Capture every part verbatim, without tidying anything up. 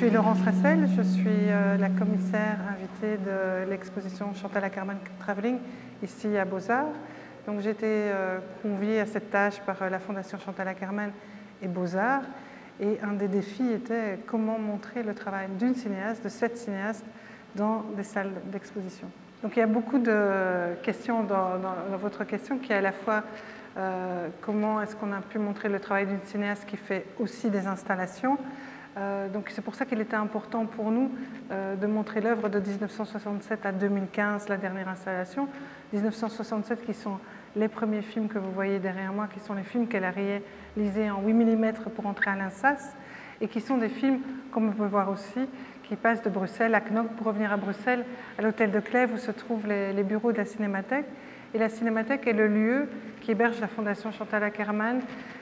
suis Laurence Ressel, je suis euh, la commissaire invitée de l'exposition Chantal Akerman Traveling ici à Beaux-Arts. Donc j'ai été euh, conviée à cette tâche par euh, la Fondation Chantal Akerman et Beaux-Arts. Et un des défis était comment montrer le travail d'une cinéaste, de sept cinéastes, dans des salles d'exposition. Donc il y a beaucoup de questions dans, dans, dans votre question qui est à la fois euh, comment est-ce qu'on a pu montrer le travail d'une cinéaste qui fait aussi des installations. Euh, donc c'est pour ça qu'il était important pour nous euh, de montrer l'œuvre de mille neuf cent soixante-sept à deux mille quinze, la dernière installation. mille neuf cent soixante-sept qui sont les premiers films que vous voyez derrière moi, qui sont les films qu'elle a réalisés en huit millimètres pour entrer à l'Insas, et qui sont des films, comme on peut voir aussi, qui passent de Bruxelles à Knock pour revenir à Bruxelles, à l'hôtel de Clèves où se trouvent les, les bureaux de la Cinémathèque. Et la Cinémathèque est le lieu qui héberge la Fondation Chantal Akerman,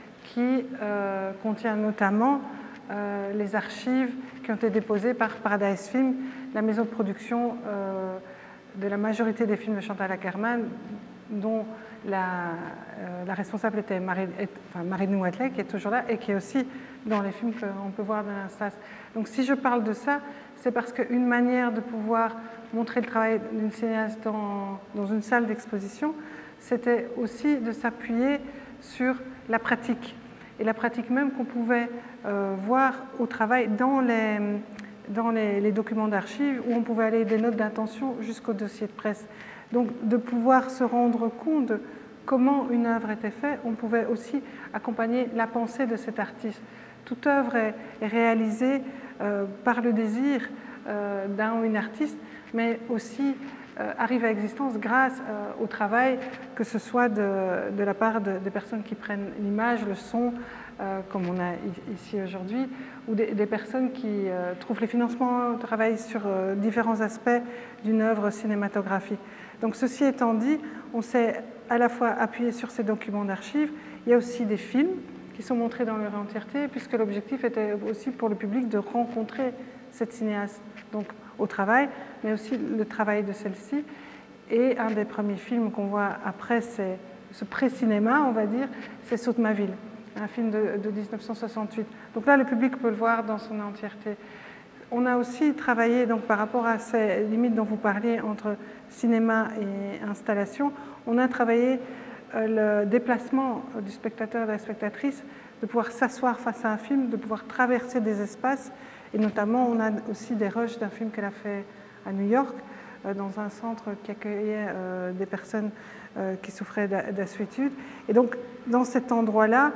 qui euh, contient notamment euh, les archives qui ont été déposées par Paradise Film, la maison de production euh, de la majorité des films de Chantal Akerman, dont la, euh, la responsable était Marie, enfin, Marine Watley, qui est toujours là, et qui est aussi dans les films qu'on peut voir dans l'Insas. Donc si je parle de ça, c'est parce qu'une manière de pouvoir montrer le travail d'une cinéaste dans, dans une salle d'exposition, c'était aussi de s'appuyer sur la pratique. Et la pratique même qu'on pouvait euh, voir au travail dans les, dans les, les documents d'archives, où on pouvait aller des notes d'intention jusqu'au dossier de presse. Donc de pouvoir se rendre compte de comment une œuvre était faite, on pouvait aussi accompagner la pensée de cet artiste. Toute œuvre est, est réalisée euh, par le désir euh, d'un ou une artiste, mais aussi euh, arrive à existence grâce euh, au travail, que ce soit de, de la part de, des personnes qui prennent l'image, le son, euh, comme on a ici aujourd'hui, ou des, des personnes qui euh, trouvent les financements, travaillent sur euh, différents aspects d'une œuvre cinématographique. Donc ceci étant dit, on s'est à la fois appuyé sur ces documents d'archives. Il y a aussi des films qui sont montrés dans leur entièreté, puisque l'objectif était aussi pour le public de rencontrer cette cinéaste, donc au travail, mais aussi le travail de celle-ci. Et un des premiers films qu'on voit après c'est ce pré-cinéma, on va dire, c'est Saute ma ville, un film de, de mille neuf cent soixante-huit. Donc là, le public peut le voir dans son entièreté. On a aussi travaillé donc, par rapport à ces limites dont vous parliez entre cinéma et installation, on a travaillé euh, le déplacement du spectateur et de la spectatrice, de pouvoir s'asseoir face à un film, de pouvoir traverser des espaces, et notamment on a aussi des rushs d'un film qu'elle a fait à New York, euh, dans un centre qui accueillait euh, des personnes euh, qui souffraient d'assuétude. Et donc dans cet endroit-là,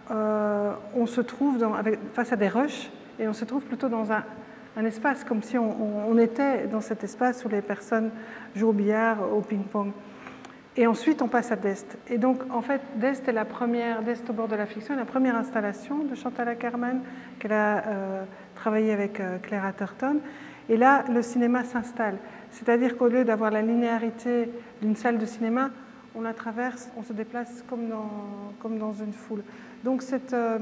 euh, on se trouve dans, avec, face à des rushs, et on se trouve plutôt dans un un espace, comme si on, on était dans cet espace où les personnes jouent au billard, au ping-pong. Et ensuite, on passe à Dest. Et donc, en fait, Dest est la première, Dest au bord de la fiction, la première installation de Chantal Akerman, qu'elle a euh, travaillé avec euh, Claire Atherton. Et là, le cinéma s'installe. C'est-à-dire qu'au lieu d'avoir la linéarité d'une salle de cinéma, on la traverse, on se déplace comme dans, comme dans une foule. Donc, cette, euh,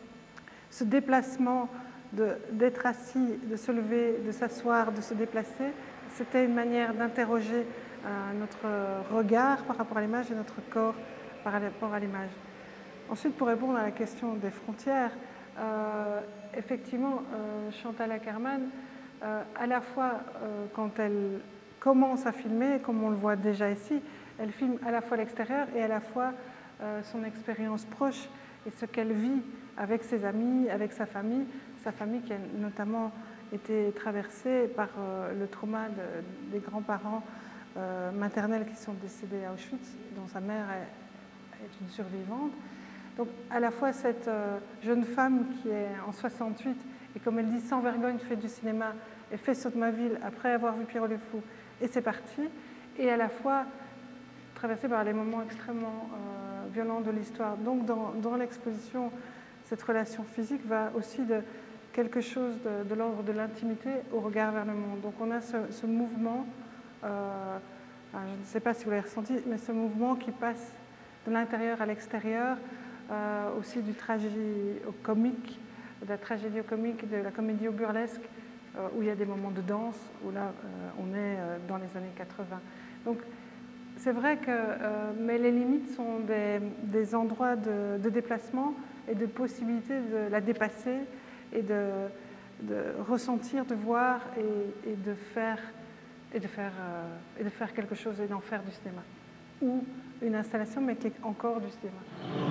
ce déplacement d'être assis, de se lever, de s'asseoir, de se déplacer, c'était une manière d'interroger euh, notre regard par rapport à l'image et notre corps par rapport à l'image. Ensuite, pour répondre à la question des frontières, euh, effectivement, euh, Chantal Akerman, euh, à la fois euh, quand elle commence à filmer, comme on le voit déjà ici, elle filme à la fois l'extérieur et à la fois euh, son expérience proche et ce qu'elle vit avec ses amis, avec sa famille, sa famille qui a notamment été traversée par euh, le trauma de, des grands-parents euh, maternels qui sont décédés à Auschwitz, dont sa mère est, est une survivante. Donc à la fois cette euh, jeune femme qui est en soixante-huit et comme elle dit, sans vergogne, fait du cinéma et fait Saute ma ville après avoir vu Pierrot le Fou, et c'est parti, et à la fois traversée par les moments extrêmement euh, violents de l'histoire. Donc dans, dans l'exposition, cette relation physique va aussi de quelque chose de, de l'ordre de l'intimité au regard vers le monde. Donc on a ce, ce mouvement, euh, je ne sais pas si vous l'avez ressenti, mais ce mouvement qui passe de l'intérieur à l'extérieur, euh, aussi du tragédie au comique, de la tragédie au comique, de la comédie au burlesque, euh, où il y a des moments de danse, où là euh, on est euh, dans les années quatre-vingts. Donc c'est vrai que, euh, mais les limites sont des, des endroits de, de déplacement et de possibilité de la dépasser et de, de ressentir, de voir et, et, de, faire, et, de, faire, euh, et de faire quelque chose et d'en faire du cinéma. Ou une installation, mais qui est encore du cinéma.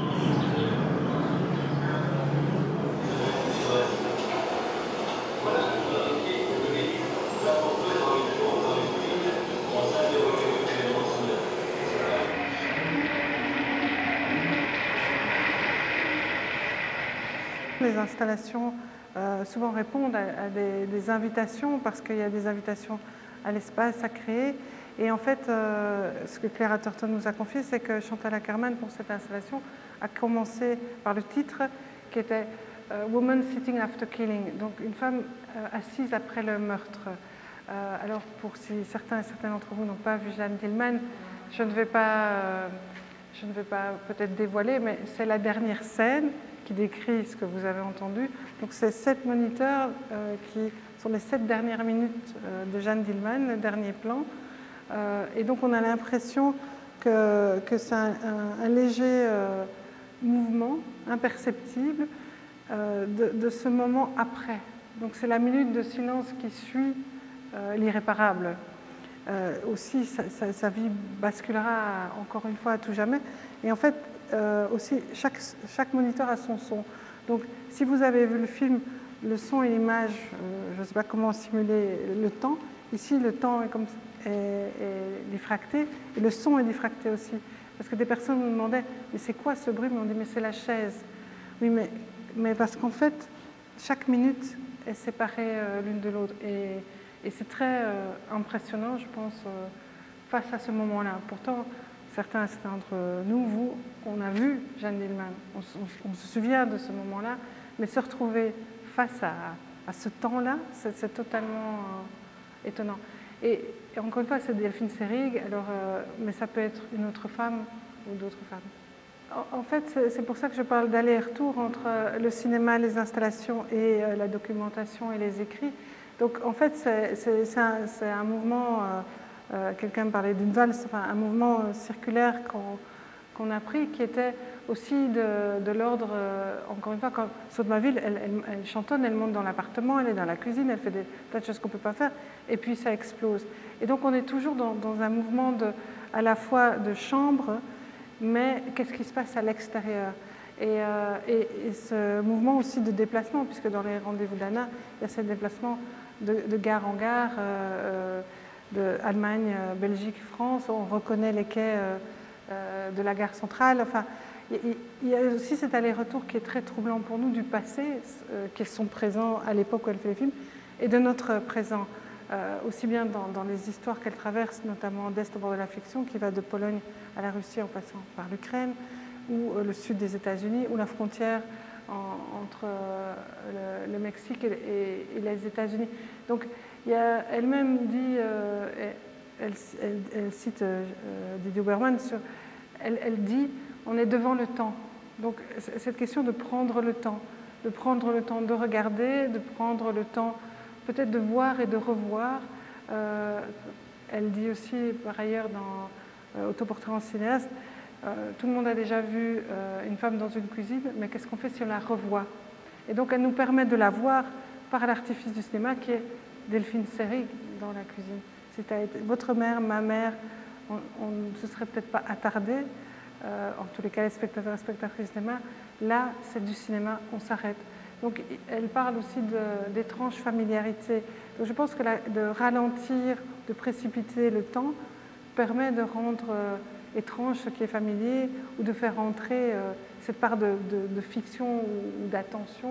Les installations euh, souvent répondent à, à des, des invitations parce qu'il y a des invitations à l'espace à créer. Et en fait, euh, ce que Claire Atherton nous a confié, c'est que Chantal Akerman, pour cette installation, a commencé par le titre qui était euh, « Woman Sitting After Killing », donc une femme euh, assise après le meurtre. Euh, alors, pour si certains et certaines d'entre vous n'ont pas vu Jeanne Dillman, je ne vais pas, euh, je ne vais pas peut-être dévoiler, mais c'est la dernière scène qui décrit ce que vous avez entendu. Donc, c'est sept moniteurs euh, qui sont les sept dernières minutes euh, de Jeanne Dillman, le dernier plan. Euh, et donc, on a l'impression que, que c'est un, un, un léger euh, mouvement imperceptible euh, de, de ce moment après. Donc, c'est la minute de silence qui suit euh, l'irréparable. Euh, aussi, sa, sa, sa vie basculera encore une fois à tout jamais. Et en fait, euh, aussi, chaque, chaque moniteur a son son. Donc, si vous avez vu le film, le son et l'image, euh, je ne sais pas comment simuler le temps. Ici, le temps est, comme, est, est diffracté et le son est diffracté aussi. Parce que des personnes nous demandaient « mais c'est quoi ce bruit ?» Mais on dit « mais c'est la chaise ». Oui, mais, mais parce qu'en fait, chaque minute est séparée euh, l'une de l'autre. Et, et c'est très euh, impressionnant, je pense, euh, face à ce moment-là. Pourtant, certains d'entre nous, vous, on a vu Jeanne Dillman, on, on, on se souvient de ce moment-là, mais se retrouver face à, à ce temps-là, c'est totalement euh, étonnant. Et, et encore une fois, c'est Delphine Seyrig, alors, euh, mais ça peut être une autre femme ou d'autres femmes. En, en fait, c'est pour ça que je parle d'aller-retour entre le cinéma, les installations et euh, la documentation et les écrits. Donc, en fait, c'est un, un mouvement, euh, euh, quelqu'un me parlait d'une valse, enfin, un mouvement euh, circulaire qu'on qu'on a pris, qui était aussi de, de l'ordre, euh, encore une fois, quand Sottmaville, elle, elle, elle chantonne, elle monte dans l'appartement, elle est dans la cuisine, elle fait des tas de choses qu'on ne peut pas faire, et puis ça explose. Et donc on est toujours dans, dans un mouvement de, à la fois de chambre, mais qu'est-ce qui se passe à l'extérieur? Et, euh, et, et ce mouvement aussi de déplacement, puisque dans les rendez-vous d'Anna, il y a ce déplacement de, de gare en gare, euh, de Allemagne, Belgique, France, on reconnaît les quais euh, euh, de la gare centrale. Enfin, il, il y a aussi cet aller-retour qui est très troublant pour nous du passé, euh, qui sont présents à l'époque où elle fait les films, et de notre présent, euh, aussi bien dans, dans les histoires qu'elle traverse, notamment d'Est au bord de la fiction, qui va de Pologne à la Russie en passant par l'Ukraine, ou euh, le sud des États-Unis, ou la frontière en, entre euh, le, le Mexique et, et, et les États-Unis. Donc, elle-même dit, euh, elle, elle, elle cite euh, Didier Huberman, sur, elle, elle dit, on est devant le temps. Donc, cette question de prendre le temps, de prendre le temps de regarder, de prendre le temps peut-être de voir et de revoir. Euh, elle dit aussi, par ailleurs, dans euh, Autoportrait en cinéaste, euh, tout le monde a déjà vu euh, une femme dans une cuisine, mais qu'est-ce qu'on fait si on la revoit? Et donc, elle nous permet de la voir par l'artifice du cinéma qui est Delphine Seyrig dans la cuisine. C'est votre mère, ma mère, on, on ne se serait peut-être pas attardé, euh, en tous les cas les spectateurs et spectatrices du cinéma. Là, c'est du cinéma, on s'arrête. Donc, elle parle aussi d'étranges familiarités. Donc, je pense que la, de ralentir, de précipiter le temps permet de rendre euh, étrange ce qui est familier ou de faire entrer euh, cette part de, de, de fiction ou, ou d'attention.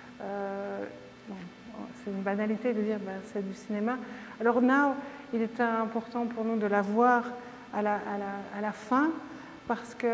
Euh, bon, c'est une banalité de dire ben, c'est du cinéma. Alors, Now, il est important pour nous de la voir à la, à la, à la fin parce que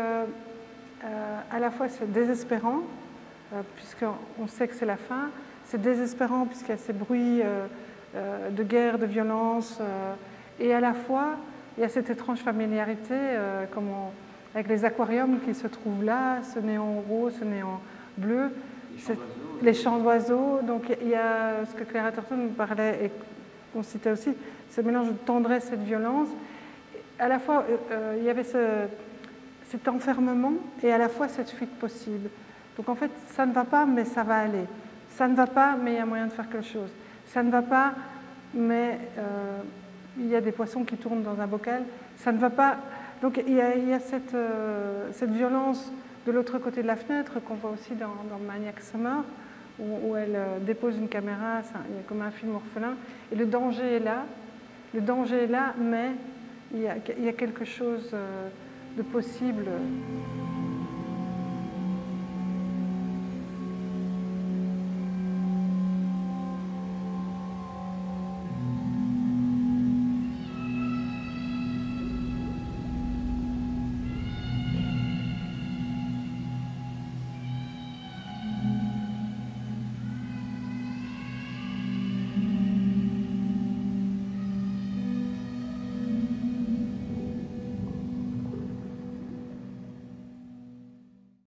euh, à la fois c'est désespérant, Euh, puisqu'on sait que c'est la fin. C'est désespérant puisqu'il y a ces bruits euh, euh, de guerre, de violence, euh, et à la fois, il y a cette étrange familiarité euh, comme on, avec les aquariums qui se trouvent là, ce néon rose, ce néon bleu, les chants d'oiseaux. Donc il y a ce que Claire Atherton nous parlait et qu'on citait aussi, ce mélange de tendresse et de violence. À la fois, euh, il y avait ce, cet enfermement et à la fois cette fuite possible. Donc en fait, ça ne va pas, mais ça va aller. ça ne va pas, mais il y a moyen de faire quelque chose. Ça ne va pas, mais euh, il y a des poissons qui tournent dans un bocal. Ça ne va pas. Donc il y a, il y a cette, euh, cette violence de l'autre côté de la fenêtre qu'on voit aussi dans, dans Maniac Summer, où, où elle euh, dépose une caméra, ça, il y a comme un film orphelin, et le danger est là. Le danger est là, mais il y a, il y a quelque chose euh, de possible.